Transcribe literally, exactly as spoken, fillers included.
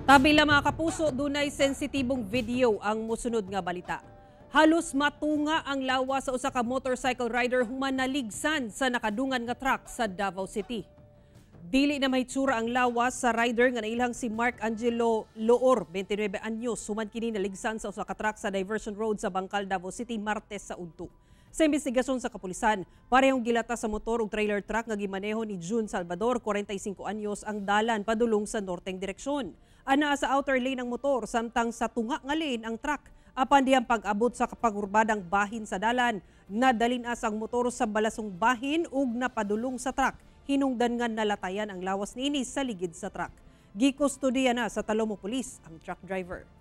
Tabila mga kapuso, dunay sensitibong video ang musunod nga balita. Halos matunga ang lawa sa usa ka motorcycle rider human naligsan sa nakadungan nga truck sa Davao City. Dili na mahitsura ang lawas sa rider nga nailhang si Mark Angelo Loor, twenty-nine anyos, human kini naligsan sa usa ka truck sa diversion road sa Bangkal, Davao City, Martes sa udto. Sa investigasyon sa kapulisan, parehong gilata sa motor ug trailer truck nga gimaneho ni June Salvador, forty-five anyos, ang dalan padulong sa norteng direksyon. Ana sa outer lane ang motor samtang sa tunga nga lane ang truck. Apan diyang pag-abot sa kapagurbadang bahin sa dalan, nadalinas ang motor sa balasong bahin ug napadulong sa truck. Hinungdan nga nalatayan ang lawas niini sa ligid sa truck. Gikustudiya na sa Talomo Police ang truck driver.